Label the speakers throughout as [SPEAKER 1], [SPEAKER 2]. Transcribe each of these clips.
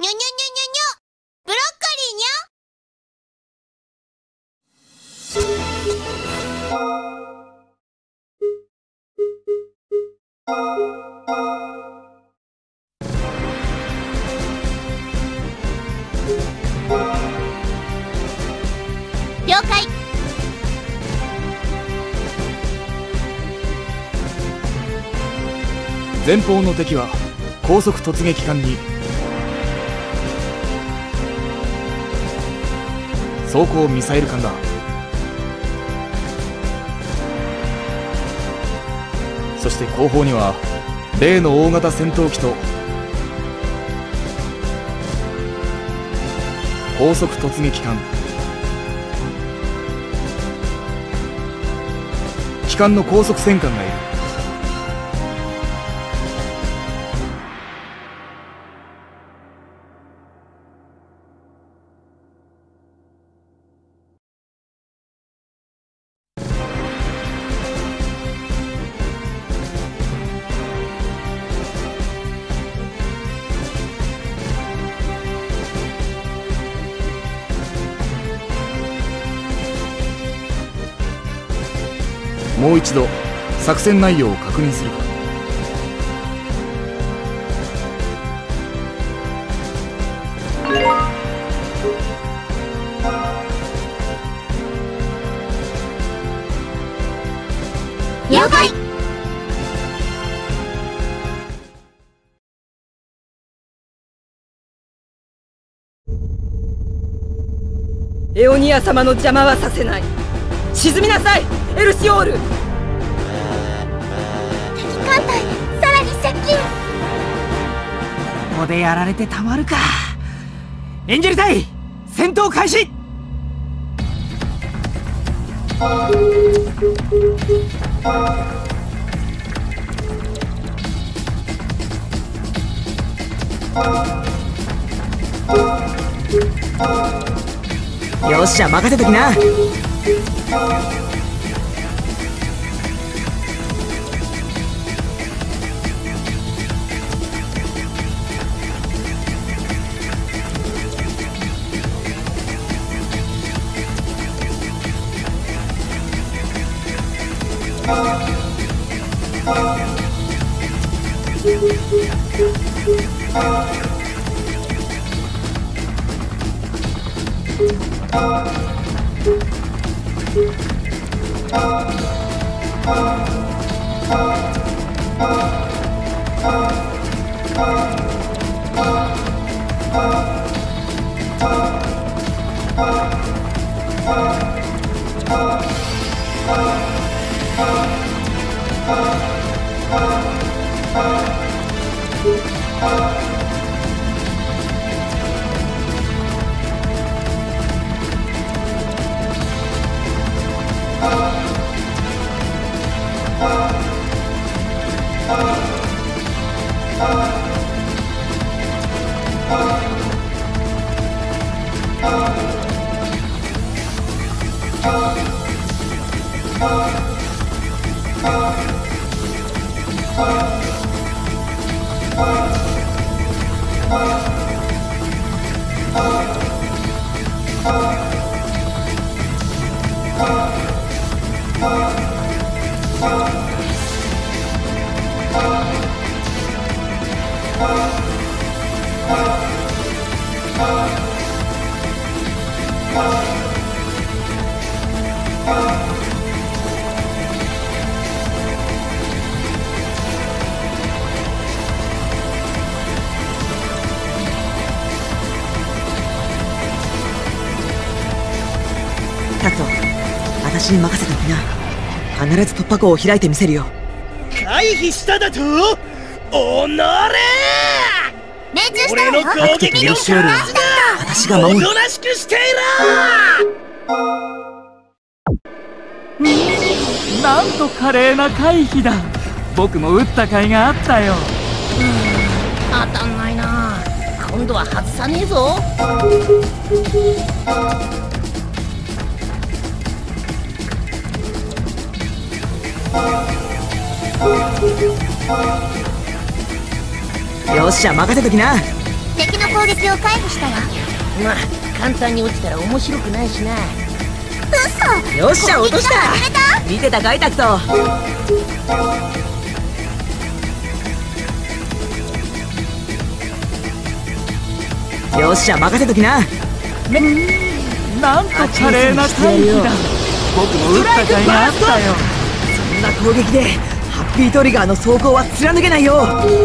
[SPEAKER 1] にょにょにょにょにょ、ブロッコリーにょ。了解。
[SPEAKER 2] 前方の敵は高速突撃艦に装甲ミサイル艦だ。そして後方には例の大型戦闘機と高速突撃艦、機関の高速戦艦がいる。もう一度作戦内容を確認するか。
[SPEAKER 1] 了解。
[SPEAKER 3] エオニア様の邪魔はさせない。沈みなさい、エルシオール。
[SPEAKER 1] 敵艦隊さらに接近。
[SPEAKER 4] ここでやられてたまるか。エンジェル隊戦闘開始。よっしゃ、任せときな。タクト、私に任せておきな。必ず突破口を開いてみせるよ。
[SPEAKER 5] 回避しただと？おのれ！
[SPEAKER 1] 命中したわよ。
[SPEAKER 4] タクトとエルシオールは私が守る。
[SPEAKER 5] おとなしくしていろ！
[SPEAKER 4] なんと華麗な回避だ。僕も打った甲斐があったよ。
[SPEAKER 6] 当たんないな。今度は外さねえぞ。
[SPEAKER 4] よっしゃ、任せときな。
[SPEAKER 1] 了敵の攻撃を回避したわ。
[SPEAKER 6] まあ簡単に落ちたら面白くないしな。
[SPEAKER 1] 嘘。
[SPEAKER 4] よっしゃ落とした。
[SPEAKER 1] 攻撃が外れ
[SPEAKER 4] 見てたかいタクト。よっしゃ任せときな。
[SPEAKER 5] なんと華麗な回避だ。僕も打った甲斐があったよ。
[SPEAKER 4] そんな攻撃でハッピートリガーの走行は貫けないよ。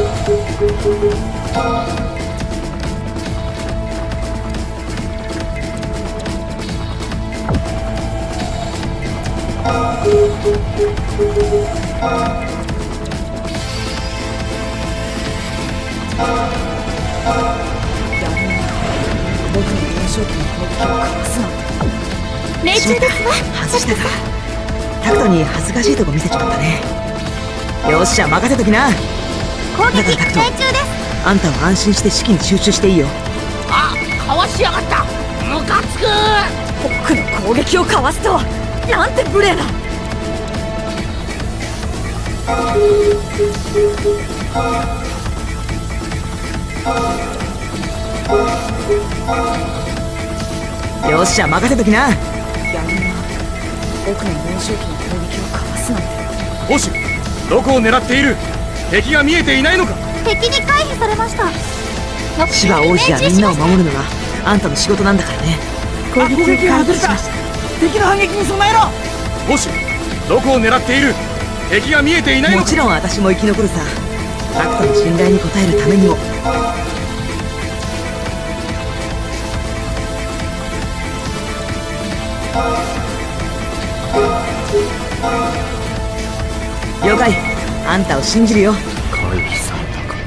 [SPEAKER 4] 僕の幼少期の攻撃をかわすなんて。
[SPEAKER 1] 命中ですわ。
[SPEAKER 4] 外したか。タクトに恥ずかしいとこ見せちまったね。よっしゃ任せときな。
[SPEAKER 1] 攻撃命
[SPEAKER 4] だからタクト、
[SPEAKER 1] 中です。
[SPEAKER 4] あんたは安心して指揮に集中していいよ。
[SPEAKER 6] あ、かわしやがった。ムカつく。
[SPEAKER 3] 僕の攻撃をかわすとはなんて無礼な。
[SPEAKER 4] よっしゃ任せときな。
[SPEAKER 3] やるな。僕の幼少期の攻撃をかわすなんて。
[SPEAKER 2] ボシどこを狙っている？敵が見えていないのか？
[SPEAKER 1] 敵に回避されました。
[SPEAKER 4] 芝王子やみんなを守るのがあんたの仕事なんだからね。
[SPEAKER 5] 攻撃が外れた。敵の反撃に備えろ。
[SPEAKER 2] ボシどこを狙っている？敵が見えていないのか？
[SPEAKER 4] もちろん私も生き残るさ。タクトの信頼に応えるためにも。了解。あんたを信じるよ。
[SPEAKER 2] 回避されたか。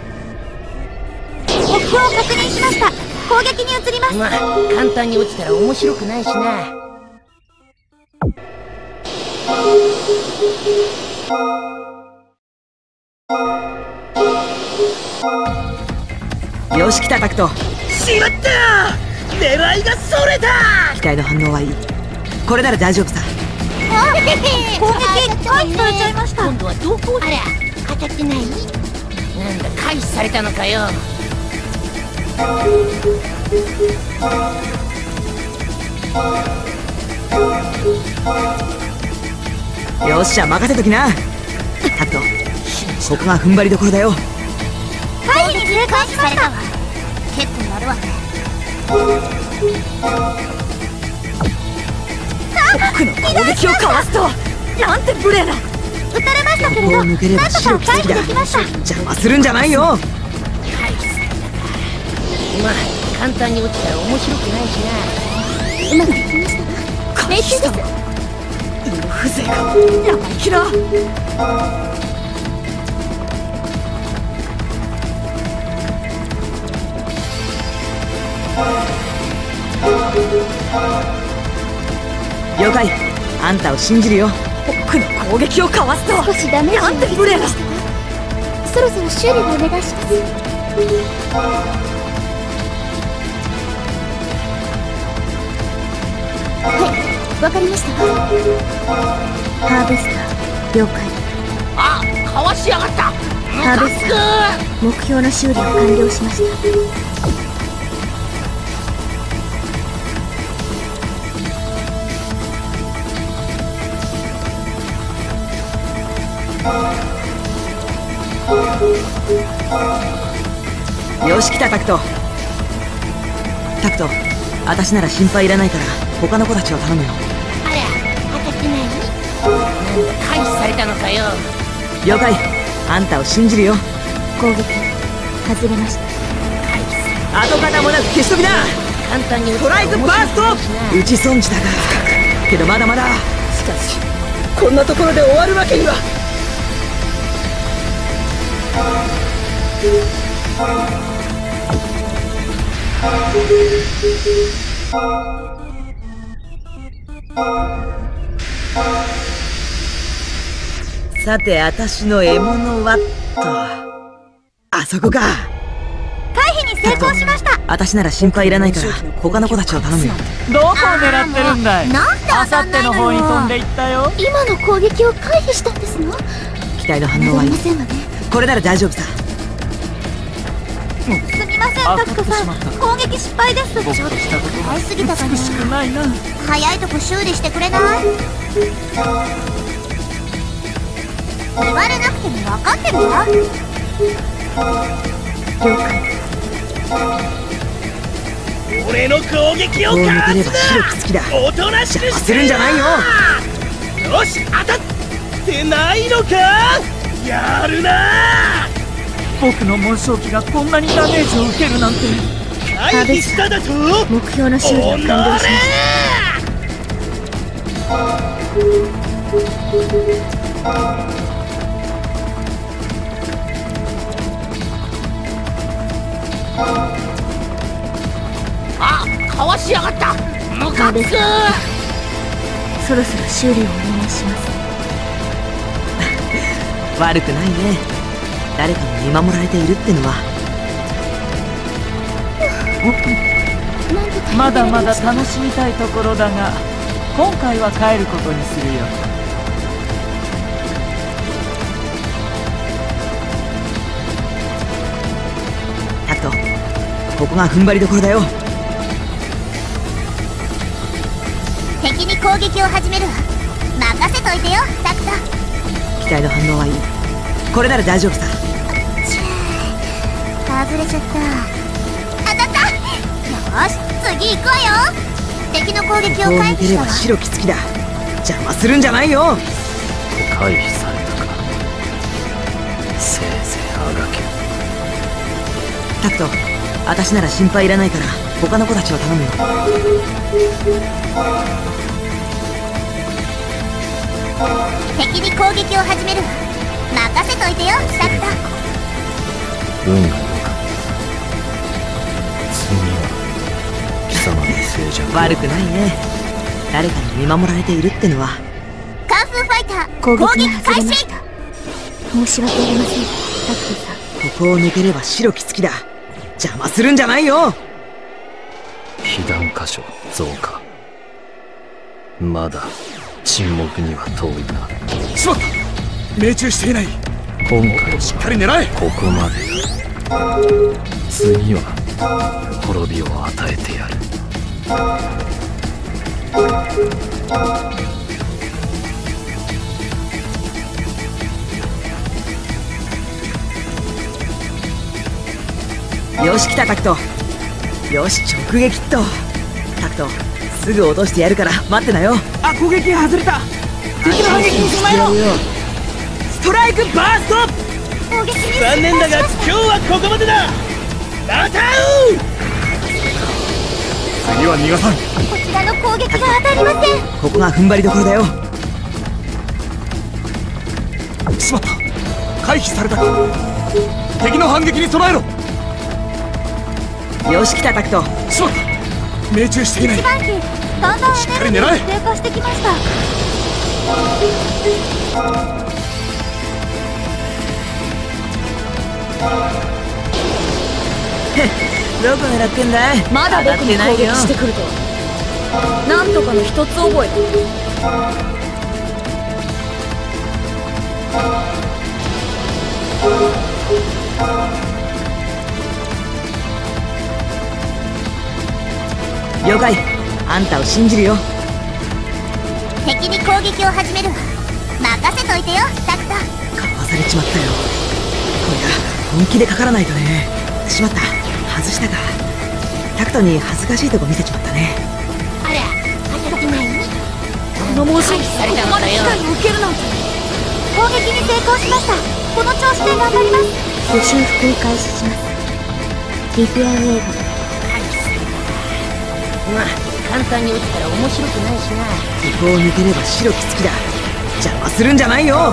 [SPEAKER 1] 目標を確認しました。攻撃に移ります。
[SPEAKER 6] まあ簡単に落ちたら面白くないしな。
[SPEAKER 4] よし来たタクト。
[SPEAKER 5] しまった。狙いがそれた。
[SPEAKER 4] 機体の反応はいい。これなら大丈夫さ。
[SPEAKER 1] 攻撃回避されちゃいました。
[SPEAKER 6] 今度はどこ？
[SPEAKER 1] あら、当たってない？
[SPEAKER 6] なんだ回避されたのかよ。
[SPEAKER 4] よっしゃ任せときな。タクト、ここが踏ん張りどころだよ。
[SPEAKER 1] 回避に成功しました。結構やるわね。
[SPEAKER 3] 僕の攻撃をかわすとはなんて無礼な。
[SPEAKER 1] 撃たれましたけれ
[SPEAKER 4] ここ
[SPEAKER 1] ど、
[SPEAKER 4] を抜ければ
[SPEAKER 1] なんとか回避
[SPEAKER 4] 白き敵だ。
[SPEAKER 1] できました。
[SPEAKER 4] 邪魔するんじゃないよ。
[SPEAKER 6] 回避されたか。まあ簡単に落ちたら面白くないしな。
[SPEAKER 1] うまくいきましたわ。命中です。
[SPEAKER 3] 胃の風情が生意気な。
[SPEAKER 4] 了解。あんたを信じるよ。
[SPEAKER 3] 僕の攻撃をかわすとは
[SPEAKER 1] 少しダメージ
[SPEAKER 3] なんて無礼な。
[SPEAKER 1] そろそろ修理をお願いします。はい、わかりましたわ。ハーベスター了解。
[SPEAKER 6] あ、かわしやがった。
[SPEAKER 1] ハーベスター目標の修理を完了しました。
[SPEAKER 4] よし来たタクト。タクト、私なら心配いらないから他の子たちを頼むよ。
[SPEAKER 6] あら、当たってない？なんだ回避されたのかよ。
[SPEAKER 4] 了解。あんたを信じるよ。
[SPEAKER 1] 攻撃外れました。
[SPEAKER 6] 回避され
[SPEAKER 4] 跡形もなく消し飛びな。
[SPEAKER 6] 簡単に落ち
[SPEAKER 4] トライクバースト。打ち損じたがけどまだまだ。
[SPEAKER 3] しかしこんなところで終わるわけには。
[SPEAKER 4] さて私の獲物はっと。あそこか。
[SPEAKER 1] 回避に成功しました。
[SPEAKER 4] 私なら心配いらないから他の子たちを頼むよ。
[SPEAKER 5] どこを狙ってるんだい。
[SPEAKER 1] なんで当
[SPEAKER 5] あさ
[SPEAKER 1] たんないの
[SPEAKER 5] っての方に飛ん
[SPEAKER 1] よ。
[SPEAKER 5] でいったよ。
[SPEAKER 1] 今の攻撃を回避したんですの？
[SPEAKER 4] 機体の反応
[SPEAKER 1] 戻
[SPEAKER 4] はいい。
[SPEAKER 1] りませんわね。
[SPEAKER 4] これなら大丈夫さ。
[SPEAKER 1] すみみません、タクトさん。攻撃失敗です。
[SPEAKER 7] 僕としたことが
[SPEAKER 1] 早すぎたかな。
[SPEAKER 7] 美しくないな。
[SPEAKER 1] 早いとこ修理してくれない？言われなくても分かってるわ。了解。
[SPEAKER 5] 俺の攻撃を
[SPEAKER 4] こう抜け
[SPEAKER 5] かわ
[SPEAKER 4] れば白き月だ。
[SPEAKER 5] おとなしくして
[SPEAKER 4] するんじゃないよ。
[SPEAKER 5] よし、当たってないのか。やるな。
[SPEAKER 7] 僕の紋章機がこんなにダメージを受けるなんて。
[SPEAKER 5] 回避しただと。
[SPEAKER 1] 目標の修理は完了しました。
[SPEAKER 6] あ、かわしやがった。ムカつく。
[SPEAKER 1] そろそろ修理をお願いします。
[SPEAKER 4] 悪くないね。誰かに見守られているってのは。
[SPEAKER 7] まだまだ楽しみたいところだが、今回は帰ることにするよ。
[SPEAKER 4] タクト、ここが踏ん張りどころだよ。
[SPEAKER 1] 敵に攻撃を始めるわ。任せといてよ、タクト。
[SPEAKER 4] 機体の反応はいい。これなら大丈夫さ。
[SPEAKER 1] 外れちゃった。当たった。よし、次行くわよ。敵の攻撃
[SPEAKER 4] ここを抜ければ
[SPEAKER 1] を回避したわ。
[SPEAKER 4] 白き月だ。邪魔するんじゃないよ。
[SPEAKER 8] 回避されたか。せいぜいあがけ。
[SPEAKER 4] タクト、私なら心配いらないから他の子たちを頼むよ。
[SPEAKER 1] 敵に攻撃を始めるわ。任せといてよ、タクト。
[SPEAKER 8] 運が良かった。次は貴様のせいじゃ
[SPEAKER 4] 悪くないね。誰かに見守られているってのは。
[SPEAKER 1] カンフーファイター
[SPEAKER 9] 攻
[SPEAKER 1] 攻
[SPEAKER 9] 撃が外れ
[SPEAKER 1] 撃開始。
[SPEAKER 9] ました。申し訳ありません、タクトさん。
[SPEAKER 4] ここを抜ければ白き月だ。邪魔するんじゃないよ。
[SPEAKER 8] 被弾箇所増加。まだ沈黙には遠いな。
[SPEAKER 2] しまった。命中していない。
[SPEAKER 8] 今回
[SPEAKER 2] しっかり狙え。
[SPEAKER 8] ここまでだ。次は滅びを与えてやる。
[SPEAKER 4] よし来たタクト。よし直撃っと。タクト、すぐ落としてやるから待ってなよ。
[SPEAKER 7] あ、攻撃が外れた。敵の反撃に備えろ。
[SPEAKER 4] ストライクバースト。
[SPEAKER 1] 攻撃に
[SPEAKER 5] 残念だが今日はここまでだ。また会う。
[SPEAKER 2] 次は逃がさん。
[SPEAKER 1] こちらの攻撃が当たりません。
[SPEAKER 4] ここが踏ん張りどころだよ。
[SPEAKER 2] しまった。回避されたか。敵の反撃に備えろ。
[SPEAKER 4] よし来たタクト。
[SPEAKER 2] しまった。命中していない。
[SPEAKER 1] 一番機だんだん
[SPEAKER 2] しっか
[SPEAKER 1] エネルギ
[SPEAKER 2] り狙え。
[SPEAKER 1] ーが低下してきました。
[SPEAKER 4] どこ狙ってんだい。
[SPEAKER 3] まだ僕に攻撃してくると。なんとかの一つ覚え。
[SPEAKER 4] 了解。あんたを信じるよ。
[SPEAKER 1] 敵に攻撃を始めるわ。任せといてよ、タクト。
[SPEAKER 4] かわされちまったよ。これは本気でかからないとね。しまった。外したか。タクトに恥ずかしいとこ見せちまったね。
[SPEAKER 6] あら、当たってない。
[SPEAKER 3] このモーション
[SPEAKER 6] された
[SPEAKER 3] ここまで
[SPEAKER 6] のだよ。
[SPEAKER 3] 機会を受けるなんて。
[SPEAKER 1] 攻撃に成功しました。この調子で頑張ります。
[SPEAKER 9] ご修復を開始します。リペアウェーブ。
[SPEAKER 6] まあ、簡単に落ちたら面白くないしな。
[SPEAKER 4] ここを抜ければ白き月だ。邪魔するんじゃないよ。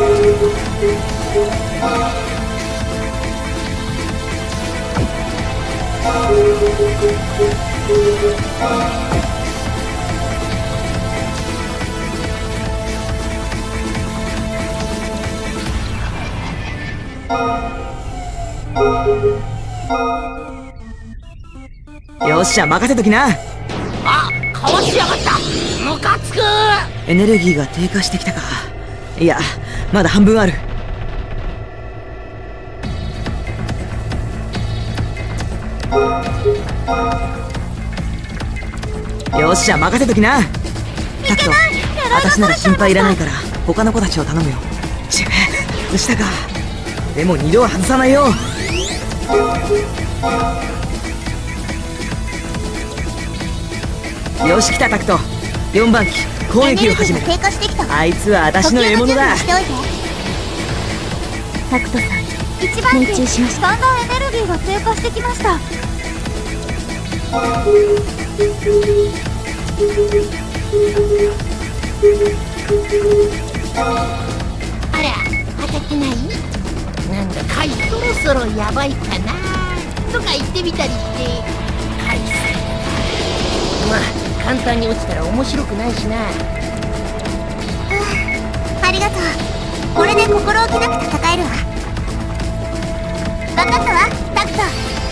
[SPEAKER 4] よっしゃ任せときな。
[SPEAKER 6] あ、かわしやがった。ムカつく。
[SPEAKER 4] エネルギーが低下してきたか。いやまだ半分ある。 よっしゃ、任せときな。タクト、私なら心配いらないから他の子たちを頼むよ。ちぇ、外したか。でも2度は外さないよ。よし、来たタクト。4番機攻撃を始める。
[SPEAKER 1] 低下してきた。
[SPEAKER 4] あいつは私の獲物だ。
[SPEAKER 1] しておいて。
[SPEAKER 9] タクトさん、
[SPEAKER 1] 1番機
[SPEAKER 9] 命中しました。
[SPEAKER 1] だんだんエネルギーが低下してきました。
[SPEAKER 6] あら、当たってない？なんだかい、そろそろやばいかなとか言ってみたりして回数まあ簡単に落ちたら面白くないしな。
[SPEAKER 1] ありがとう。これで心置きなく戦えるわ。分かったわ、タクト。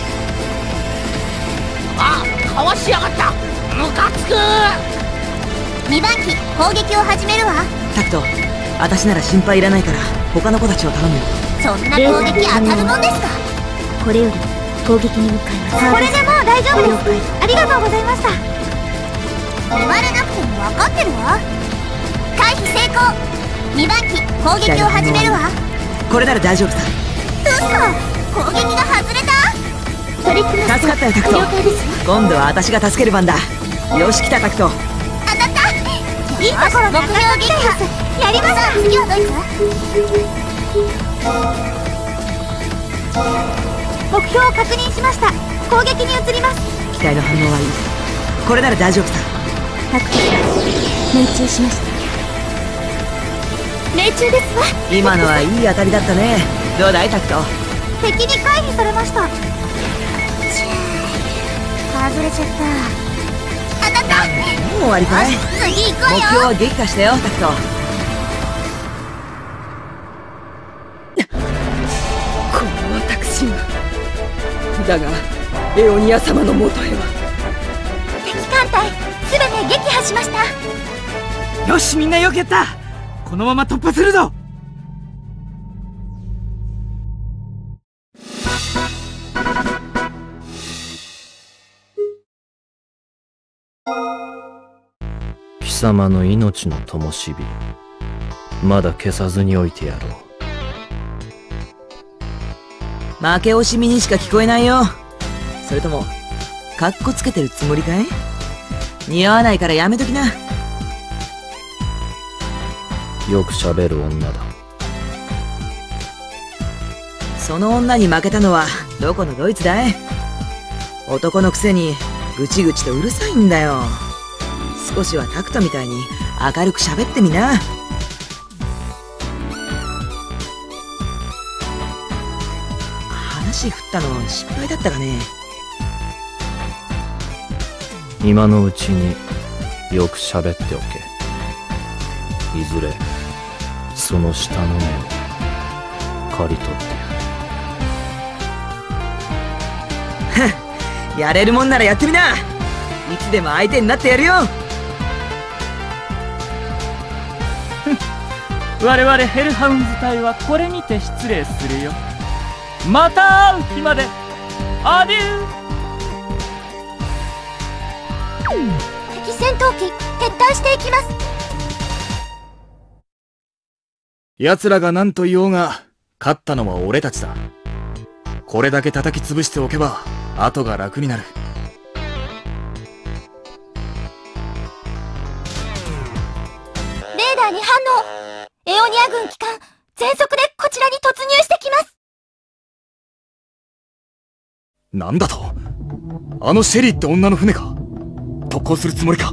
[SPEAKER 6] あ、かわしやがった。ムカつく。
[SPEAKER 1] 2番機攻撃を始めるわ。
[SPEAKER 4] タクト、私なら心配いらないから他の子たちを頼むよ。
[SPEAKER 1] そんな攻撃当たるもんですか。
[SPEAKER 9] これより攻撃に向かいます。
[SPEAKER 1] これでもう大丈夫です。ありがとうございました。言われなくても分かってるわ。回避成功。2番機攻撃を始めるわ。
[SPEAKER 4] これなら大丈夫さ。
[SPEAKER 1] 嘘、攻撃が外れた。
[SPEAKER 9] トリックマスター、
[SPEAKER 4] 助かったよタクト。
[SPEAKER 9] 了解ですよ。
[SPEAKER 4] 今度は私が助ける番だ。よし、来たタクト。
[SPEAKER 1] 当たった。いいところ目標撃破。やりました。次はドイツ。目標を確認しました。攻撃に移ります。
[SPEAKER 4] 機体の反応はいい。これなら大丈夫さ。
[SPEAKER 9] タクトさん、命中しました。
[SPEAKER 1] 命中ですわ。
[SPEAKER 4] 今のはいい当たりだったね。どうだいタクト。
[SPEAKER 1] 敵に回避されました。外れちゃった。当たった。
[SPEAKER 4] もう終わりかい。
[SPEAKER 1] 次行くわよ。
[SPEAKER 4] 目標は撃破したよタクト。
[SPEAKER 3] この私が。だがエオニア様のもとへは。
[SPEAKER 1] 敵艦隊すべて撃破しました。
[SPEAKER 5] よし、みんなよくやった。このまま突破するぞ。
[SPEAKER 8] 貴様の命の灯火、まだ消さずにおいてやろう。
[SPEAKER 4] 負け惜しみにしか聞こえないよ。それともカッコつけてるつもりかい。似合わないからやめときな。
[SPEAKER 8] よく喋る女だ。
[SPEAKER 4] その女に負けたのはどこのドイツだい。男のくせにぐちぐちとうるさいんだよ。少しはタクトみたいに明るく喋ってみな。話振ったの失敗だったかね。
[SPEAKER 8] 今のうちによく喋っておけ。いずれその下の根を刈り取ってやる。
[SPEAKER 4] やれるもんならやってみな。いつでも相手になってやるよ。
[SPEAKER 7] 我々ヘルハウンズ隊はこれにて失礼するよ。また会う日まで。アデュー。
[SPEAKER 1] 敵戦闘機撤退していきます。
[SPEAKER 2] 奴らが何と言おうが勝ったのは俺たちだ。これだけ叩き潰しておけば後が楽になる。
[SPEAKER 1] レーダーに反応。エオニア軍機関全速でこちらに突入してきます。
[SPEAKER 2] なんだと。あのシェリーって女の船か。特攻するつもりか。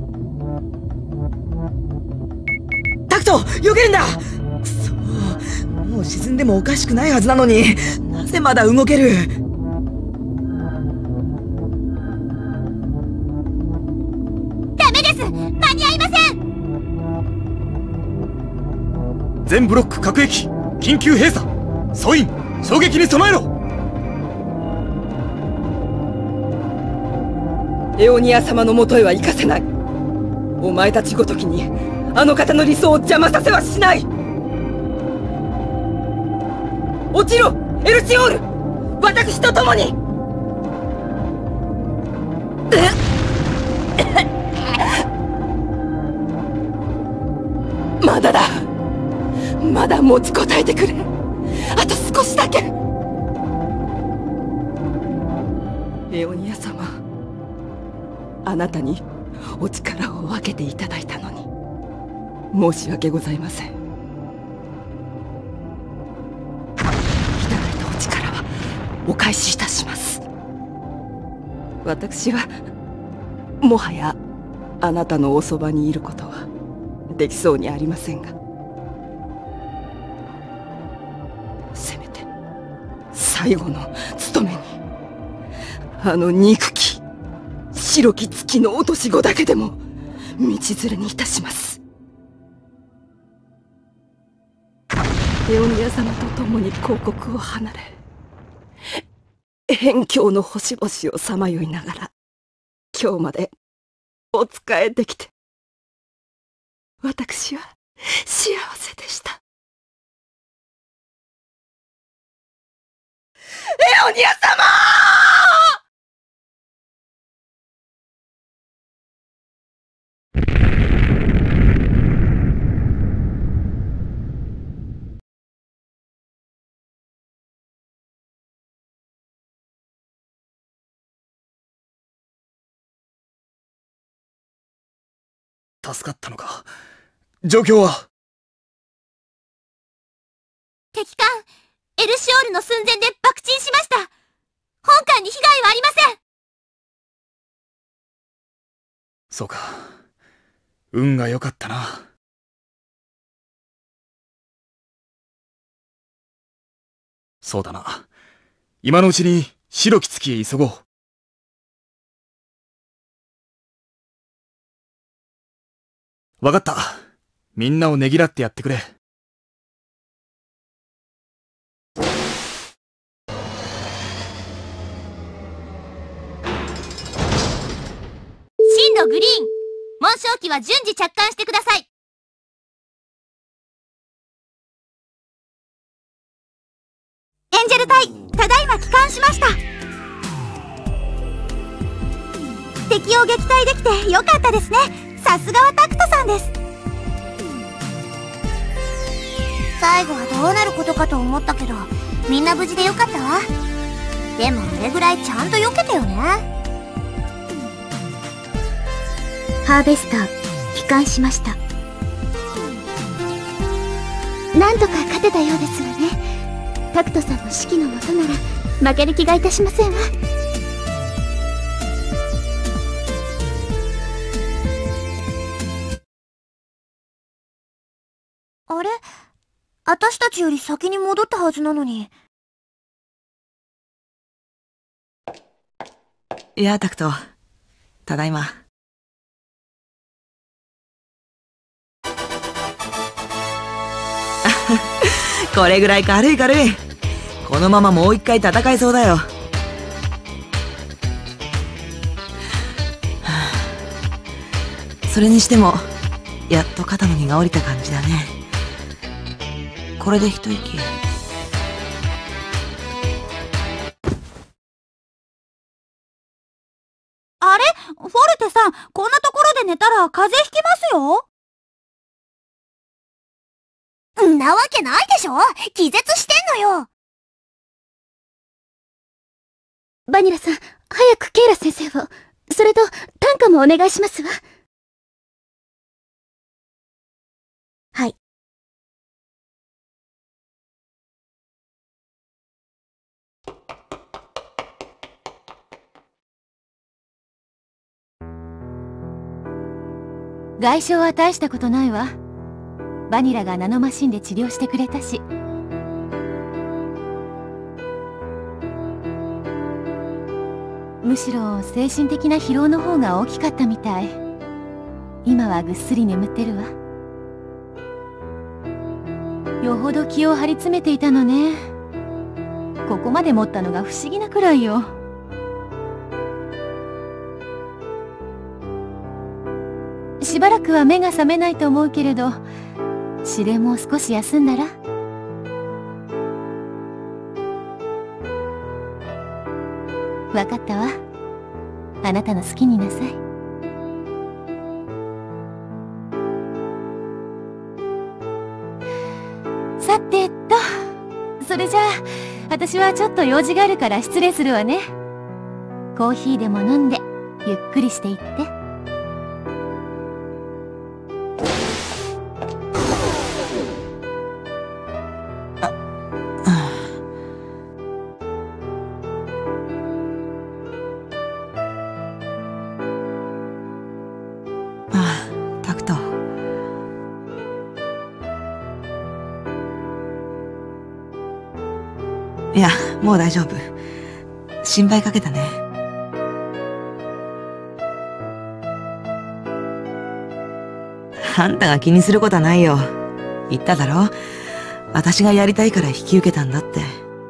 [SPEAKER 4] タクト、避けるんだ。くそ、もう沈んでもおかしくないはずなのになぜまだ動ける。
[SPEAKER 1] ダメです。間に合いません。
[SPEAKER 2] 全ブロック各駅緊急閉鎖。総員衝撃に備えろ。
[SPEAKER 3] エオニア様のもとへは行かせない。お前たちごときにあの方の理想を邪魔させはしない。落ちろエルシオール、私と共に。 まだだ。まだ持ちこたえてくれ。あと少しだけ。エオニア様、あなたにお力を分けていただいたのに申し訳ございません。いただいたお力はお返しいたします。私はもはやあなたのおそばにいることはできそうにありませんが、せめて最後の務めにあの憎き白き月の落とし子だけでも道連れにいたします。エオニア様と共に広告を離れ、辺境の星々をさまよいながら今日までお仕えできて、私は幸せでした。エオニア様！
[SPEAKER 2] 助かったのか。状況は？
[SPEAKER 1] 敵艦エルシオールの寸前で爆沈しました。本艦に被害はありません。
[SPEAKER 2] そうか。運が良かったな。そうだな。今のうちに白き月へ急ごう。わかった。みんなをねぎらってやってくれ。
[SPEAKER 1] 進路グリーン、紋章機は順次着艦してください。エンジェル隊、ただいま帰還しました。敵を撃退できてよかったですね。さすがはタクトさんです。最後はどうなることかと思ったけど、みんな無事でよかったわ。でもあれぐらいちゃんと避けてよね。
[SPEAKER 9] ハーベスター帰還しました。なんとか勝てたようですわね。タクトさんの指揮のもとなら負ける気がいたしませんわ。
[SPEAKER 1] あれ？私たちより先に戻ったはずなのに。
[SPEAKER 4] いや、タクト。ただいま。これぐらい軽い。このままもう一回戦えそうだよ。それにしても、やっと肩の荷が下りた感じだね。これで一息。
[SPEAKER 1] あれ？フォルテさん、こんなところで寝たら風邪ひきますよ。んなわけないでしょ。気絶してんのよ。
[SPEAKER 9] バニラさん、早くケイラ先生を、それと短歌もお願いしますわ。はい。
[SPEAKER 10] 外傷は大したことないわ。バニラがナノマシンで治療してくれたし。むしろ精神的な疲労の方が大きかったみたい。今はぐっすり眠ってるわ。よほど気を張り詰めていたのね。ここまで持ったのが不思議なくらいよ。しばらくは目が覚めないと思うけれど、司令も少し休んだら。わかったわ。 あなたの好きになさい。さてと、それじゃあ私はちょっと用事があるから失礼するわね。コーヒーでも飲んでゆっくりしていって。
[SPEAKER 4] タクト。いや、もう大丈夫。心配かけたね。あんたが気にすることはないよ。言っただろ？私がやりたいから引き受けたんだって。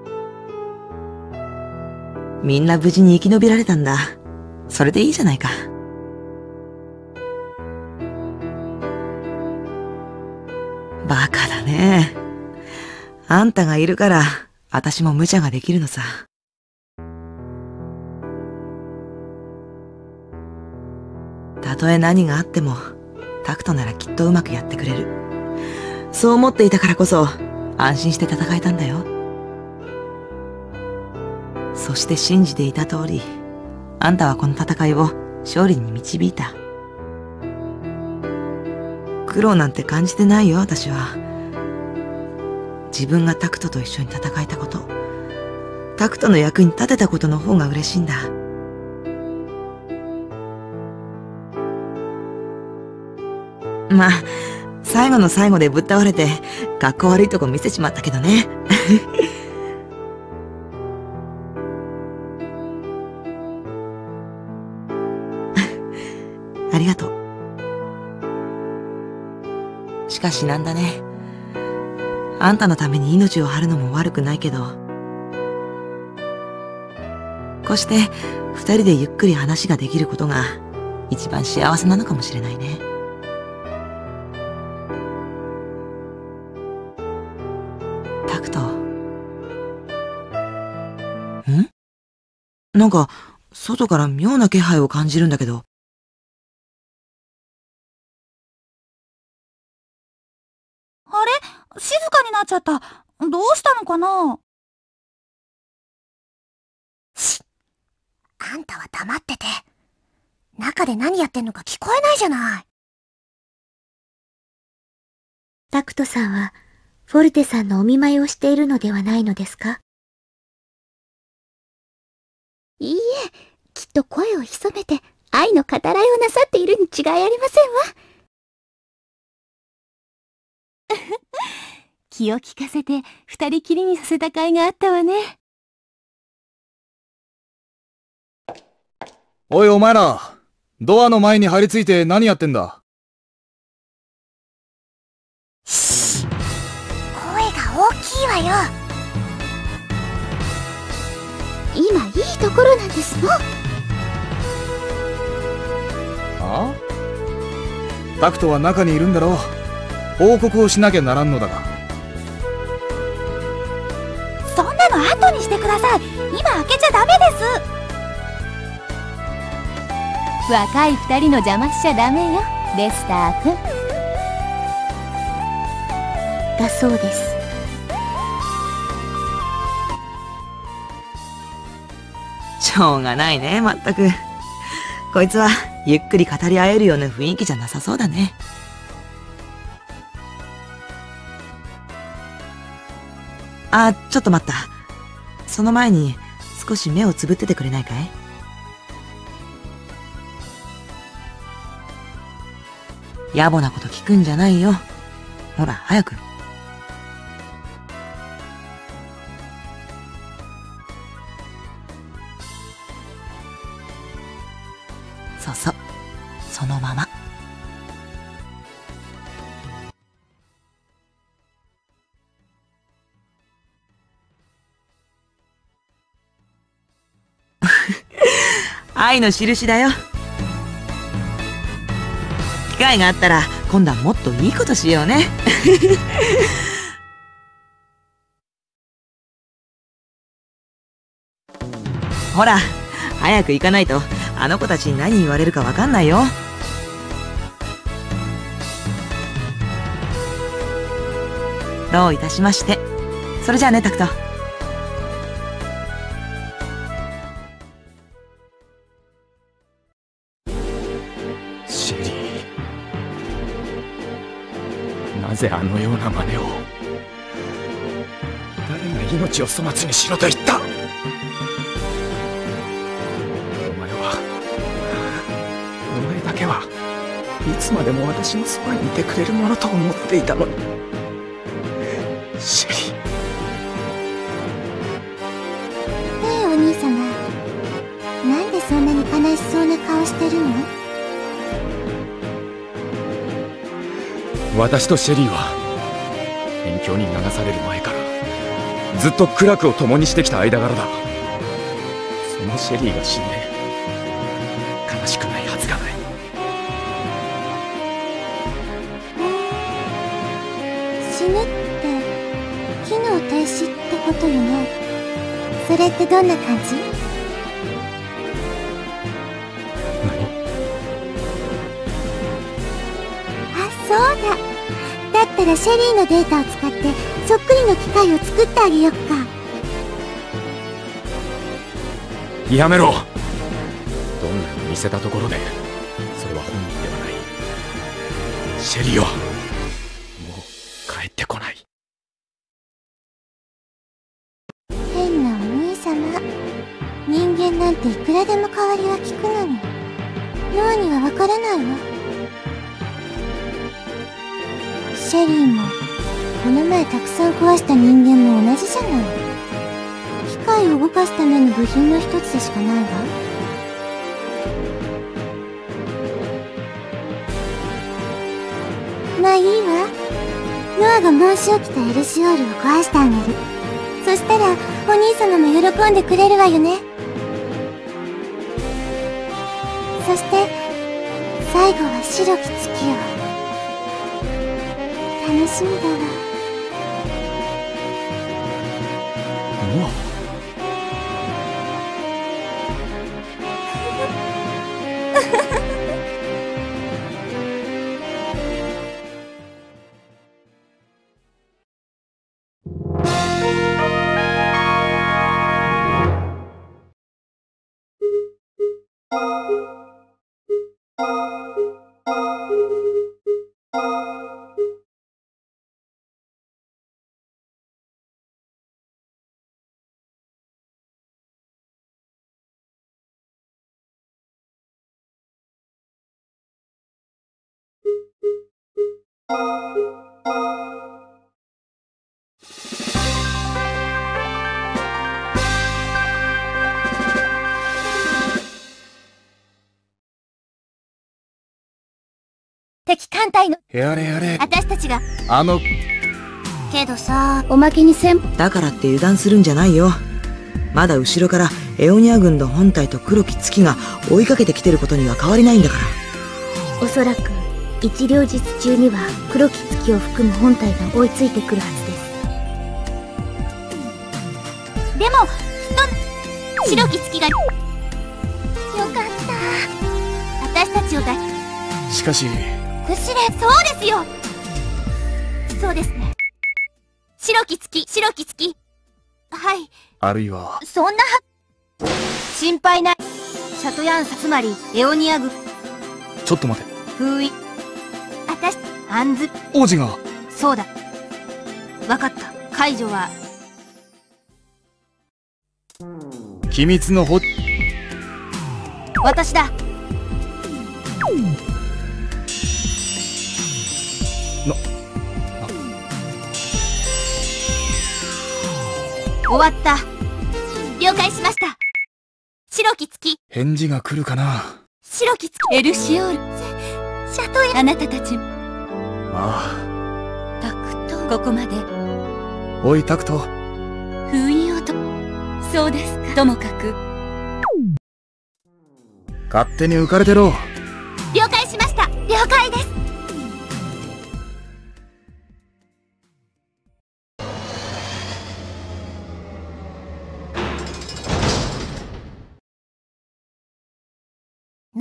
[SPEAKER 4] みんな無事に生き延びられたんだ。それでいいじゃないか。バカだね。あんたがいるから、私も無茶ができるのさ。たとえ何があっても、タクトならきっとうまくやってくれる。そう思っていたからこそ、安心して戦えたんだよ。そして信じていた通り、あんたはこの戦いを勝利に導いた。苦労なんて感じてないよ、私は。自分がタクトと一緒に戦えたこと、タクトの役に立てたことの方が嬉しいんだ。まあ、最後の最後でぶっ倒れて、格好悪いとこ見せちまったけどね。ありがとう。しかしなんだね。あんたのために命を張るのも悪くないけど、こうして二人でゆっくり話ができることが一番幸せなのかもしれないね。タクト。ん？なんか外から妙な気配を感じるんだけど。
[SPEAKER 1] あれ？静かになっちゃった。どうしたのかな？あんたは黙ってて。中で何やってんのか聞こえないじゃない。
[SPEAKER 9] タクトさんは、フォルテさんのお見舞いをしているのではないのですか？いいえ、きっと声を潜めて愛の語らいをなさっているに違いありませんわ。
[SPEAKER 10] 気を利かせて二人きりにさせた甲斐があったわね。
[SPEAKER 2] おいお前ら、ドアの前に張り付いて何やってんだ？
[SPEAKER 1] 声が大きいわよ。
[SPEAKER 9] 今いいところなんですの。
[SPEAKER 2] あ？タクトは中にいるんだろう。報告をしなきゃならんのだが。
[SPEAKER 1] そんなの後にしてください。今開けちゃダメです。
[SPEAKER 10] 若い二人の邪魔しちゃダメよ、レスター君。
[SPEAKER 9] だそうです。
[SPEAKER 4] しょうがないね、まったく。こいつはゆっくり語り合えるような雰囲気じゃなさそうだね。あ、ちょっと待った。その前に少し目をつぶっててくれないかい？野暮なこと聞くんじゃないよ。ほら、早く。そうそう。そのまま。愛の印だよ。機会があったら今度はもっといいことしようね。ほら、早く行かないとあの子たちに何言われるかわかんないよ。どういたしまして。それじゃあね、タクト。
[SPEAKER 2] シェリー、なぜあのような真似を。誰が命を粗末にしろと言った。お前だけはいつまでも私のそばにいてくれるものと思っていたのに。シェリー。
[SPEAKER 9] ねえお兄様、なんでそんなに悲しそうな顔してるの？
[SPEAKER 2] 私とシェリーは辺境に流される前からずっと苦楽を共にしてきた間柄だ。そのシェリーが死んで悲しくないはずがない。
[SPEAKER 9] 死ぬって機能停止ってことよね。それってどんな感じ？あ、そうだ。だったらシェリーのデータを使ってそっくりの機械を作ってあげよっか。
[SPEAKER 2] やめろ。どんなに似せたところでそれは本人ではない。シェリーはもう帰ってこない。
[SPEAKER 9] 変なお兄様。人間なんていくらでも代わりは利くのに脳にはわからないわ。シェリーもこの前たくさん壊した人間も同じじゃない。機械を動かすための部品の一つでしかないわ。まあいいわ。ノアが申し起きたエルシオールを壊してあげる。そしたらお兄様も喜んでくれるわよね。そして最後は白き月よ。楽しみだわ。
[SPEAKER 2] ノア。
[SPEAKER 1] 敵艦隊の
[SPEAKER 2] やれやれ。
[SPEAKER 1] 私たちがけどさ、
[SPEAKER 9] おまけに
[SPEAKER 4] だからって油断するんじゃないよ。まだ後ろからエオニア軍の本体と黒き月が追いかけてきてることには変わりないんだから。
[SPEAKER 9] おそらく一両日中には黒き月を含む本体が追いついてくるはずです。
[SPEAKER 1] でもきっと白き月がよかった。私たちを
[SPEAKER 2] しかし
[SPEAKER 1] クシレ、そうですよ。そうですね。白き月。はい。
[SPEAKER 2] あるいは
[SPEAKER 1] そんな心配ない。シャトヤンサつまりエオニア軍。
[SPEAKER 2] ちょっと待て。
[SPEAKER 1] 封印。私アンズ
[SPEAKER 2] 王子が。
[SPEAKER 1] そうだ。わかった。解除は
[SPEAKER 2] 機密の
[SPEAKER 1] 私だ。終わった。了解しました。白き月。
[SPEAKER 2] 返事が来るかな。
[SPEAKER 1] 白き月。エルシオール。シャトヤ。あなたたち。
[SPEAKER 2] あ
[SPEAKER 1] あ。タクト。ここまで。
[SPEAKER 2] おいタクト。
[SPEAKER 1] 封印をと。そうですか。ともかく。
[SPEAKER 2] 勝手に浮かれてろ。
[SPEAKER 1] 了解しました。了解です。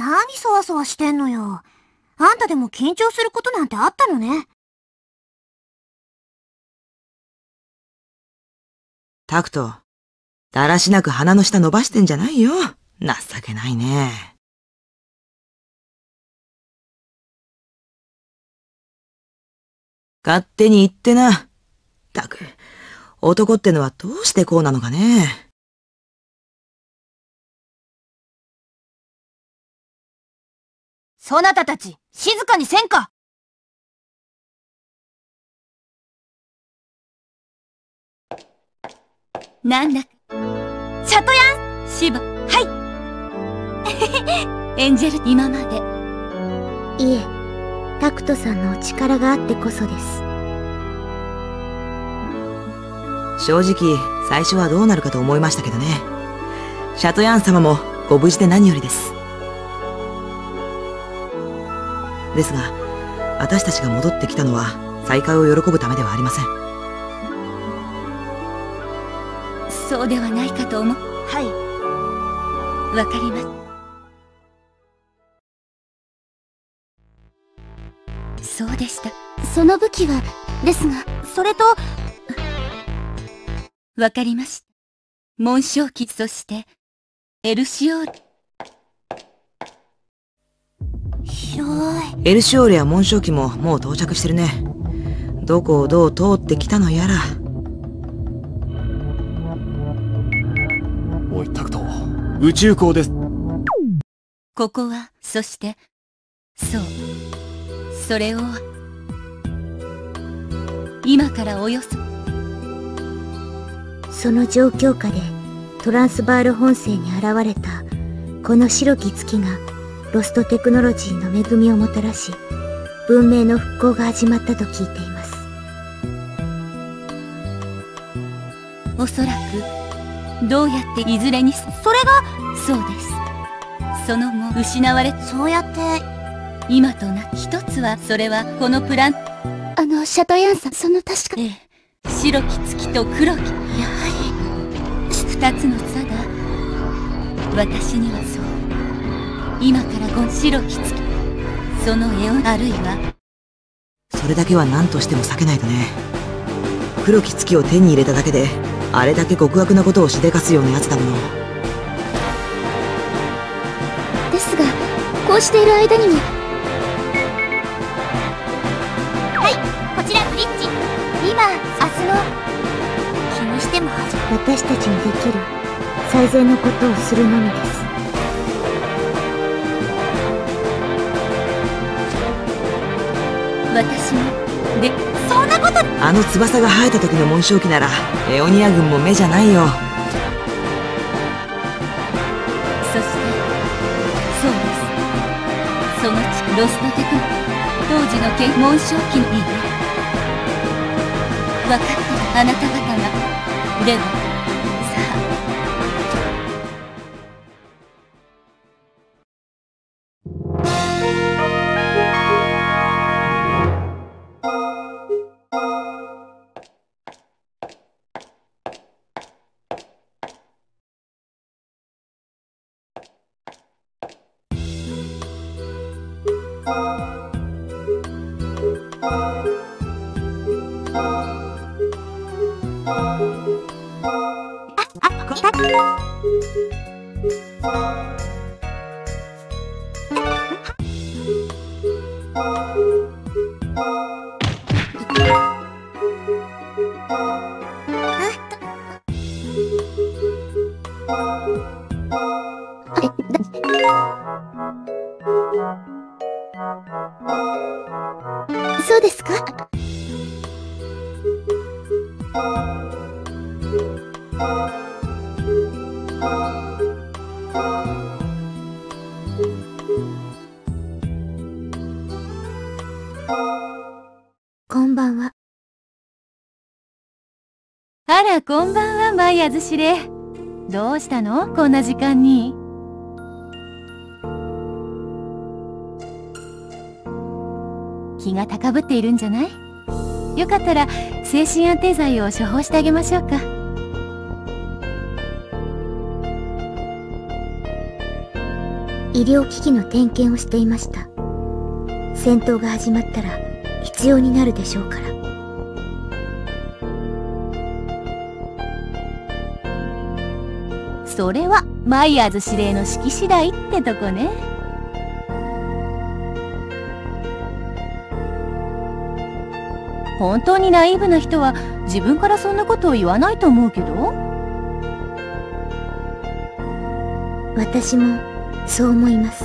[SPEAKER 1] 何そわそわしてんのよ。あんたでも緊張することなんてあったのね。
[SPEAKER 4] タクト、だらしなく鼻の下伸ばしてんじゃないよ。情けないね。勝手に言ってな。たく、男ってのはどうしてこうなのかね。
[SPEAKER 10] そなたたち、静かにせんか。なんだ、
[SPEAKER 1] シャトヤン
[SPEAKER 10] シバ、はいエンジェル、今まで。
[SPEAKER 9] いえ、タクトさんのお力があってこそです。
[SPEAKER 4] 正直、最初はどうなるかと思いましたけどね。シャトヤン様もご無事で何よりです。ですが、私たちが戻ってきたのは再会を喜ぶためではありません。
[SPEAKER 10] そうではないかと思う。
[SPEAKER 1] はい。
[SPEAKER 10] わかります。そうでした。
[SPEAKER 9] その武器は、ですが、
[SPEAKER 1] それと、
[SPEAKER 10] わかりました。紋章機、そして、エルシオール。
[SPEAKER 1] 広い。
[SPEAKER 4] エルシオールや紋章機ももう到着してるね。どこをどう通ってきたのやら。
[SPEAKER 5] おいタクト、宇宙港です。
[SPEAKER 10] ここは、そして、そう、それを、今からおよそ、
[SPEAKER 9] その状況下でトランスバール本星に現れたこの白き月がロストテクノロジーの恵みをもたらし、文明の復興が始まったと聞いています。
[SPEAKER 10] おそらくどうやっていずれに、それが、そうです。その後失われ、
[SPEAKER 1] そうやって
[SPEAKER 10] 今とな、一つは、それはこのプラン、
[SPEAKER 9] シャトヤンさん、その確か、
[SPEAKER 10] ええ、白き月と黒き、やはり二つの差だ。私にはそう、今から白き月、その絵を、あるいは
[SPEAKER 4] それだけは何としても避けないとね。黒き月を手に入れただけであれだけ極悪なことをしでかすようなやつだもの。
[SPEAKER 9] ですが、こうしている間にも、
[SPEAKER 1] こちらブリッジ。今、明日の気にしても
[SPEAKER 9] 私たちにできる最善のことをするのみです。
[SPEAKER 10] 私も、で、
[SPEAKER 1] そんなこと。
[SPEAKER 4] あの翼が生えた時の紋章機ならエオニア軍も目じゃないよ。
[SPEAKER 10] そして、そうです。そのロストテクノ、当時の紋章機のいいね。分かってる、あなた方が。では、さあ。
[SPEAKER 9] そうですか？こんばんは。
[SPEAKER 10] あら、こんばんは、マイアズシレ。どうしたの？こんな時間に。気が高ぶっているんじゃない？よかったら、精神安定剤を処方してあげましょうか。
[SPEAKER 9] 医療機器の点検をしていました。戦闘が始まったら必要になるでしょうから。
[SPEAKER 10] それはマイヤーズ司令の指揮次第ってとこね。本当にナイーブな人は自分からそんなことを言わないと思うけど。
[SPEAKER 9] 私もそう思います。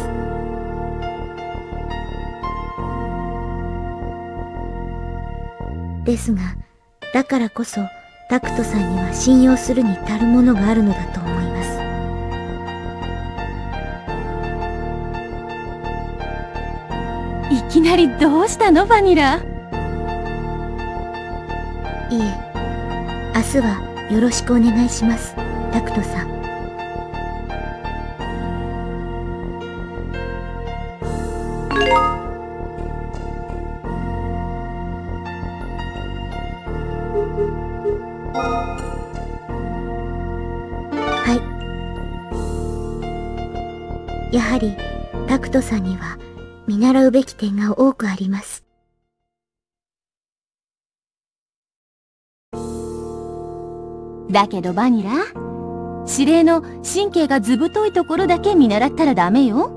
[SPEAKER 9] ですが、だからこそタクトさんには信用するに足るものがあるのだと思います。
[SPEAKER 10] いきなりどうしたのバニラ？
[SPEAKER 9] いえ、明日はよろしくお願いします、タクトさん。はい。やはりタクトさんには見習うべき点が多くあります。
[SPEAKER 10] だけどバニラ、司令の神経がずぶといところだけ見習ったらダメよ。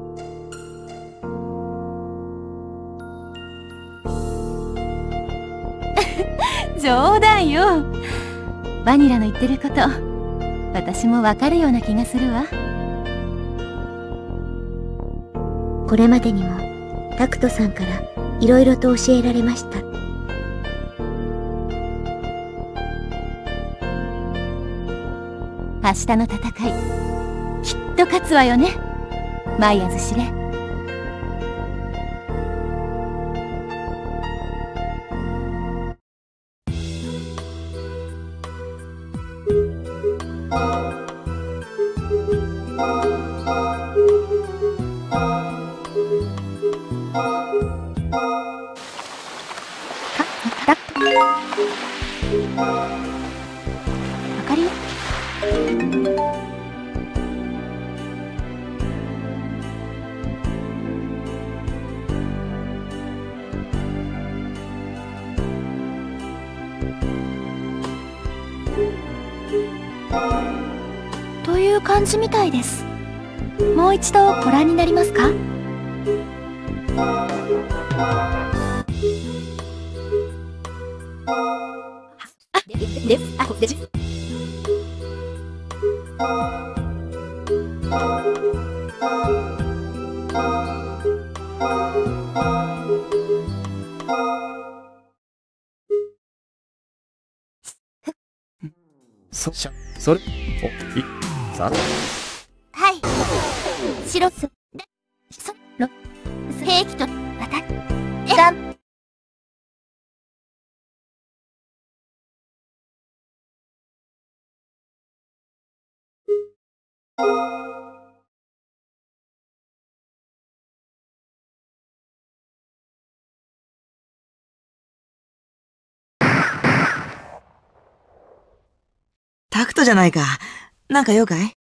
[SPEAKER 10] 冗談よ。バニラの言ってること、私もわかるような気がするわ。
[SPEAKER 9] これまでにもタクトさんからいろいろと教えられました。
[SPEAKER 10] 明日の戦い、きっと勝つわよね、マイヤーズ司令。わかるよ。
[SPEAKER 1] という感じみたいです。もう一度ご覧になりますか？
[SPEAKER 8] それ、さ
[SPEAKER 1] はい。白す、兵器と、
[SPEAKER 4] タクトじゃないか。なんか用かい？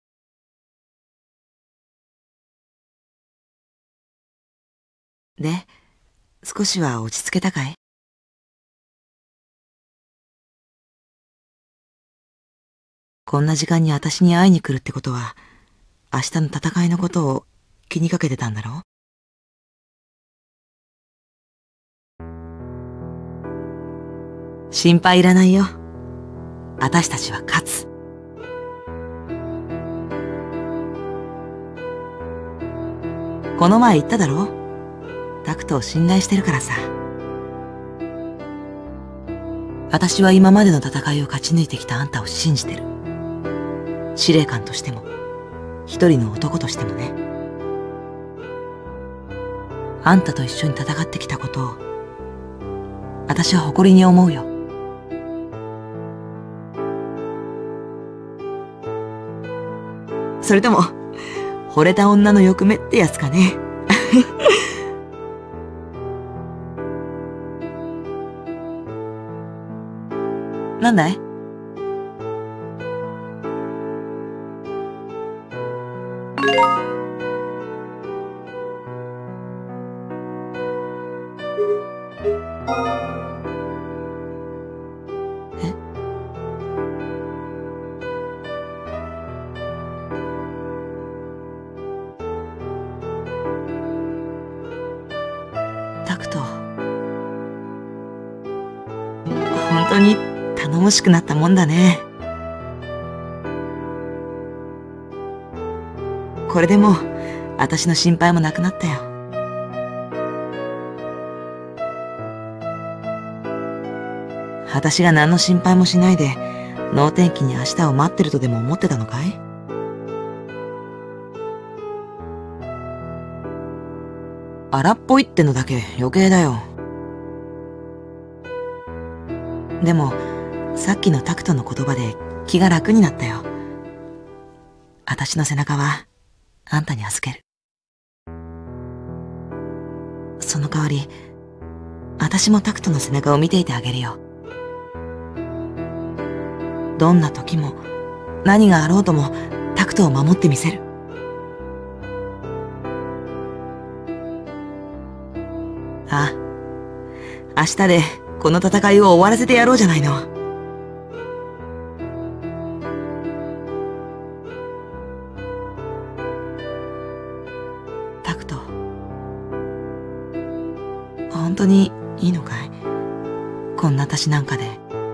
[SPEAKER 4] で、少しは落ち着けたかい？こんな時間に私に会いに来るってことは、明日の戦いのことを気にかけてたんだろう？心配いらないよ。私たちは勝つ。この前言っただろ？タクトを信頼してるからさ。私は今までの戦いを勝ち抜いてきたあんたを信じてる。司令官としても、一人の男としてもね。あんたと一緒に戦ってきたことを、私は誇りに思うよ。それとも、惚れた女の欲目ってやつかね。なんだい？ タクト、本当に頼もしくなったもんだね。これでもう私の心配もなくなったよ。私が何の心配もしないで能天気に明日を待ってるとでも思ってたのかい？荒っぽいってのだけ余計だよ。でもさっきのタクトの言葉で気が楽になったよ。私の背中はあんたに預ける。その代わり私もタクトの背中を見ていてあげるよ。どんな時も何があろうともタクトを守ってみせる。ああ、明日でこの戦いを終わらせてやろうじゃないの。タクト、本当にいいのかい？こんな私なんかで。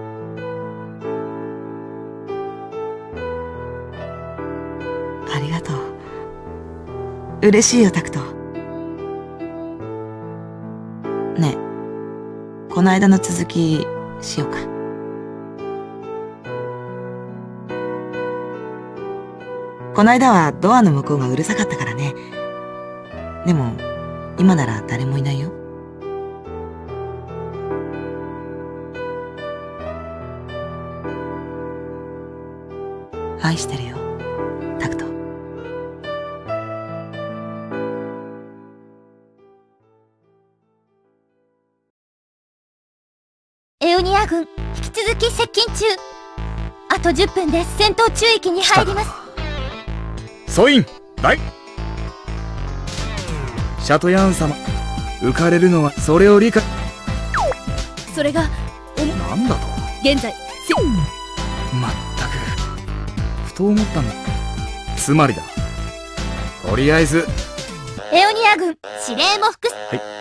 [SPEAKER 4] ありがとう。嬉しいよ、タクト。ねえ、この間の続きしようか。この間はドアの向こうがうるさかったからね。でも今なら誰もいないよ。愛してるよ、タクト。
[SPEAKER 1] エオニア軍引き続き接近中。あと10分で戦闘中域に入ります。
[SPEAKER 2] 総員大シャトヤーン様、浮かれるのはそれを理解。
[SPEAKER 10] それが
[SPEAKER 2] なんだと
[SPEAKER 10] 現在
[SPEAKER 2] まったくふと思ったんだ。つまりだ、とりあえず
[SPEAKER 1] エオニア軍司令も含
[SPEAKER 2] はい